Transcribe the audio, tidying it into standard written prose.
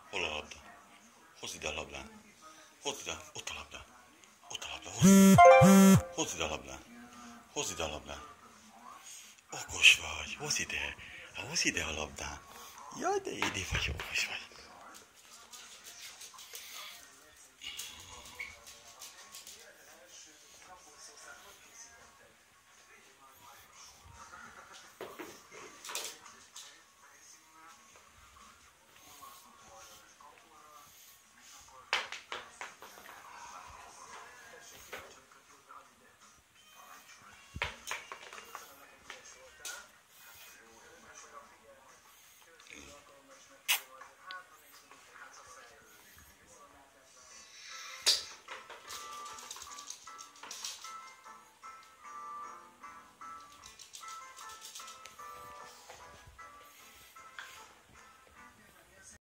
Hol a labda? Hozd ide a labdát. Hozd ide, ott a labda. Ott a labda, hozd ide a labdát. Hozd ide a labdát. Okos vagy, hozd ide a labdát. Jaj, de édi vagy, okos vagy.